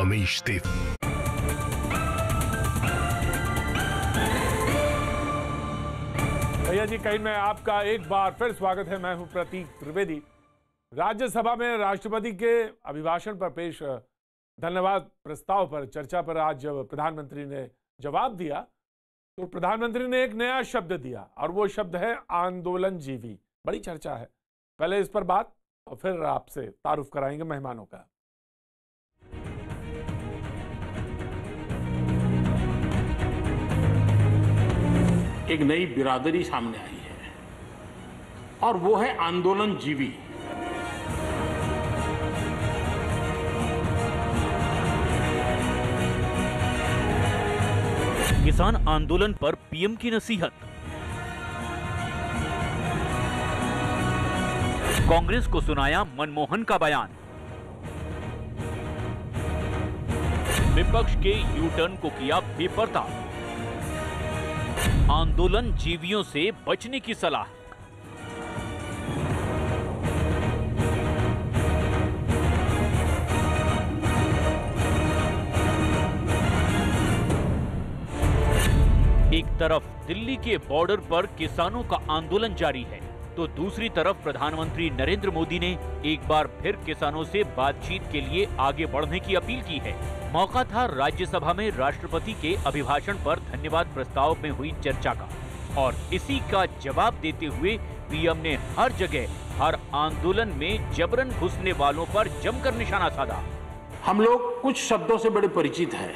अमीश देव। भैया जी, कहीं में आपका एक बार फिर स्वागत है। मैं हूं प्रतीक त्रिवेदी। राज्यसभा में राष्ट्रपति के अभिभाषण पर पेश धन्यवाद प्रस्ताव पर चर्चा पर आज जब प्रधानमंत्री ने जवाब दिया तो प्रधानमंत्री ने एक नया शब्द दिया और वो शब्द है आंदोलनजीवी। बड़ी चर्चा है। पहले इस पर बात और फिर आपसे तारुफ कराएंगे मेहमानों का। एक नई बिरादरी सामने आई है और वो है आंदोलनजीवी। किसान आंदोलन पर पीएम की नसीहत। कांग्रेस को सुनाया मनमोहन का बयान। विपक्ष के यू टर्न को किया बेपर्दा। आंदोलन जीवियों से बचने की सलाह। एक तरफ दिल्ली के बॉर्डर पर किसानों का आंदोलन जारी है तो दूसरी तरफ प्रधानमंत्री नरेंद्र मोदी ने एक बार फिर किसानों से बातचीत के लिए आगे बढ़ने की अपील की है। मौका था राज्यसभा में राष्ट्रपति के अभिभाषण पर धन्यवाद प्रस्ताव में हुई चर्चा का और इसी का जवाब देते हुए पीएम ने हर जगह हर आंदोलन में जबरन घुसने वालों पर जमकर निशाना साधा। हम लोग कुछ शब्दों से बड़े परिचित हैं,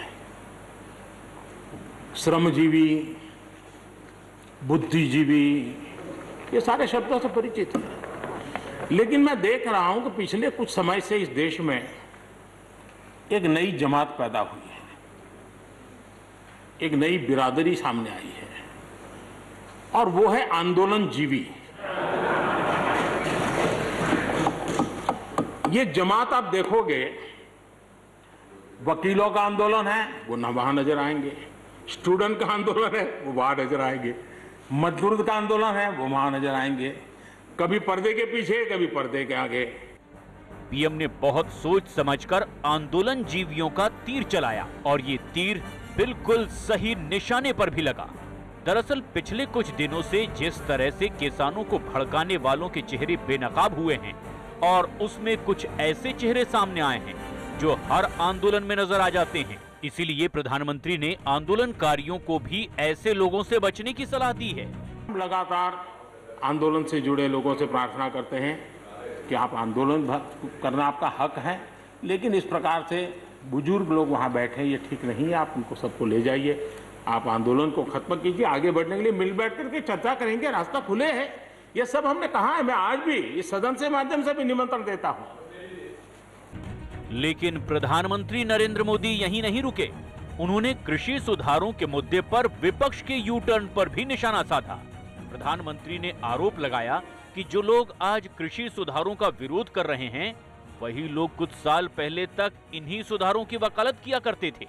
श्रमजीवी, बुद्धिजीवी, ये सारे शब्दों से परिचित हैं। लेकिन मैं देख रहा हूं कि पिछले कुछ समय से इस देश में एक नई जमात पैदा हुई है, एक नई बिरादरी सामने आई है और वो है आंदोलनजीवी। ये जमात आप देखोगे, वकीलों का आंदोलन है वो न वहां नजर आएंगे, स्टूडेंट का आंदोलन है वो वहां नजर आएंगे, मजदूर का आंदोलन है वो वहां नजर आएंगे, कभी पर्दे के पीछे कभी पर्दे के आगे। पीएम ने बहुत सोच समझकर आंदोलन जीवियों का तीर चलाया और ये तीर बिल्कुल सही निशाने पर भी लगा। दरअसल पिछले कुछ दिनों से जिस तरह से किसानों को भड़काने वालों के चेहरे बेनकाब हुए हैं और उसमें कुछ ऐसे चेहरे सामने आए हैं जो हर आंदोलन में नजर आ जाते हैं, इसीलिए प्रधानमंत्री ने आंदोलनकारियों को भी ऐसे लोगों से बचने की सलाह दी है। हम लगातार आंदोलन से जुड़े लोगों से प्रार्थना करते हैं कि आप आंदोलन करना आपका हक है, लेकिन इस प्रकार से बुजुर्ग लोग वहां बैठे ये ठीक नहीं है। आप उनको सबको ले जाइए, आप आंदोलन को खत्म कीजिए। आगे बढ़ने के लिए मिल बैठ करके चर्चा करेंगे, रास्ता खुले है। ये सब हमने कहा है। मैं आज भी इस सदन से माध्यम से भी निमंत्रण देता हूं। लेकिन प्रधानमंत्री नरेंद्र मोदी यहीं नहीं रुके। उन्होंने कृषि सुधारों के मुद्दे पर विपक्ष के यू टर्न पर भी निशाना साधा। प्रधानमंत्री ने आरोप लगाया कि जो लोग आज कृषि सुधारों का विरोध कर रहे हैं वही लोग कुछ साल पहले तक इन्हीं सुधारों की वकालत किया करते थे।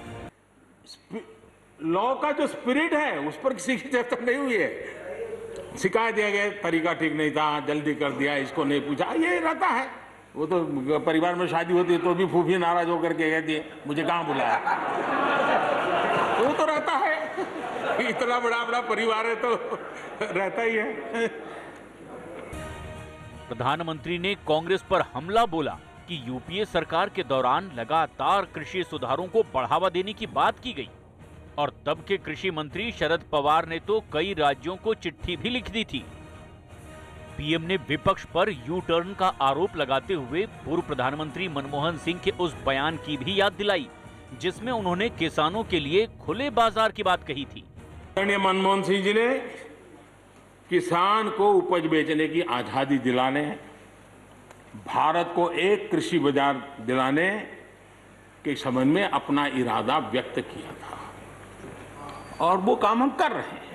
लॉ का जो स्पिरिट है उस पर किसी की चर्चा नहीं हुई है। शिकायत दिया गया, तरीका ठीक नहीं था, जल्दी कर दिया, इसको नहीं पूछा, ये रहता है। वो तो परिवार में शादी होती है तो भी फूफी नाराज होकर के कहती है मुझे कहाँ बुलाया। वो तो रहता है, इतना बड़ा परिवार है तो रहता ही है। प्रधानमंत्री ने कांग्रेस पर हमला बोला कि यूपीए सरकार के दौरान लगातार कृषि सुधारों को बढ़ावा देने की बात की गई और तब के कृषि मंत्री शरद पवार ने तो कई राज्यों को चिट्ठी भी लिख दी थी। पीएम ने विपक्ष पर यू टर्न का आरोप लगाते हुए पूर्व प्रधानमंत्री मनमोहन सिंह के उस बयान की भी याद दिलाई जिसमें उन्होंने किसानों के लिए खुले बाजार की बात कही थी। मनमोहन सिंह जी ने किसान को उपज बेचने की आजादी दिलाने, भारत को एक कृषि बाजार दिलाने के संबंध में अपना इरादा व्यक्त किया था और वो काम हम कर रहे हैं।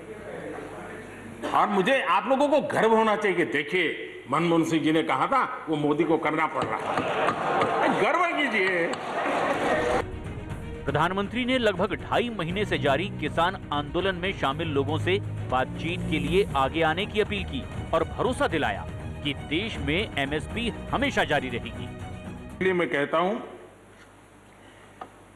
और मुझे आप लोगों को गर्व होना चाहिए कि देखिए मनमोहन सिंह जी ने कहा था वो मोदी को करना पड़ रहा है, गर्व कीजिए। प्रधानमंत्री ने लगभग 2.5 महीने से जारी किसान आंदोलन में शामिल लोगों से बातचीत के लिए आगे आने की अपील की और भरोसा दिलाया कि देश में एमएसपी हमेशा जारी रहेगी। इसलिए मैं कहता हूं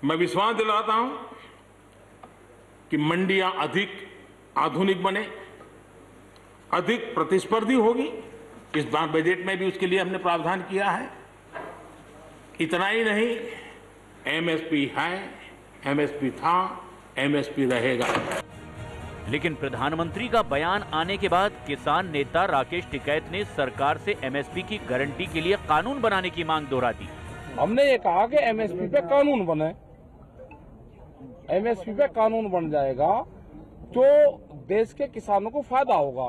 मैं विश्वास दिलाता हूं कि मंडियां अधिक आधुनिक बने, अधिक प्रतिस्पर्धी होगी। इस बार बजट में भी उसके लिए हमने प्रावधान किया है। इतना ही नहीं, एमएसपी है, एमएसपी था, एमएसपी रहेगा। लेकिन प्रधानमंत्री का बयान आने के बाद किसान नेता राकेश टिकैत ने सरकार से एमएसपी की गारंटी के लिए कानून बनाने की मांग दोहरा दी। हमने ये कहा कि एमएसपी पे कानून बने, एमएसपी पे कानून बन जाएगा जो देश के किसानों को फायदा होगा।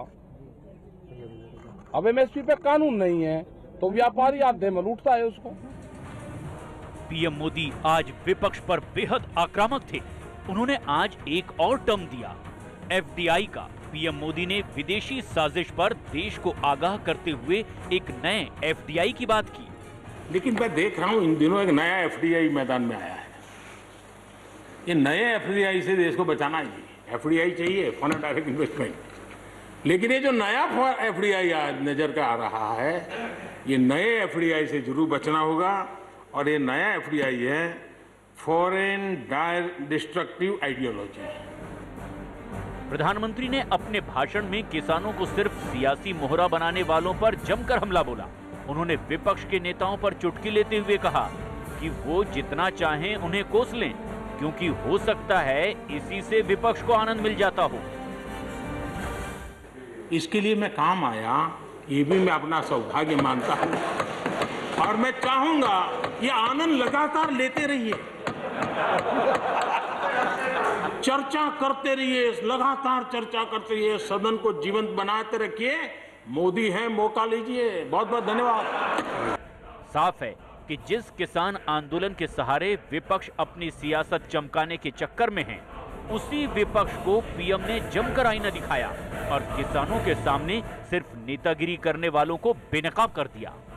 अब एमएसपी पे कानून नहीं है तो व्यापारी आधे में लूटता है उसको। पीएम मोदी आज विपक्ष पर बेहद आक्रामक थे। उन्होंने आज एक और टर्म दिया, एफडीआई का। पीएम मोदी ने विदेशी साजिश पर देश को आगाह करते हुए एक नए एफडीआई की बात की। लेकिन मैं देख रहा हूं इन दिनों एक नया एफडीआई मैदान में आया है। ये नए एफडीआई से देश को बचाना चाहिए। एफडीआई चाहिए, फॉरेन डायरेक्ट इन्वेस्टमेंट, लेकिन ये जो नया एफडीआई आज नजर का आ रहा है, ये नए एफडीआई से जरूर बचना होगा। और ये नया एफडीआई है फॉरेन डिस्ट्रक्टिव आइडियोलॉजी। प्रधानमंत्री ने अपने भाषण में किसानों को सिर्फ सियासी मोहरा बनाने वालों पर जमकर हमला बोला। उन्होंने विपक्ष के नेताओं पर चुटकी लेते हुए कहा कि वो जितना चाहें उन्हें कोस लें, क्योंकि हो सकता है इसी से विपक्ष को आनंद मिल जाता हो। इसके लिए मैं काम आया, ये भी मैं अपना सौभाग्य मानता हूं और मैं चाहूंगा ये आनंद लगातार लेते रहिए, चर्चा करते रहिए, लगातार चर्चा करते रहिए, सदन को जीवंत बनाते रखिए। मोदी है, मौका लीजिए। बहुत बहुत धन्यवाद। साफ है कि जिस किसान आंदोलन के सहारे विपक्ष अपनी सियासत चमकाने के चक्कर में है, उसी विपक्ष को पीएम ने जमकर आईना दिखाया और किसानों के सामने सिर्फ नेतागिरी करने वालों को बेनकाब कर दिया।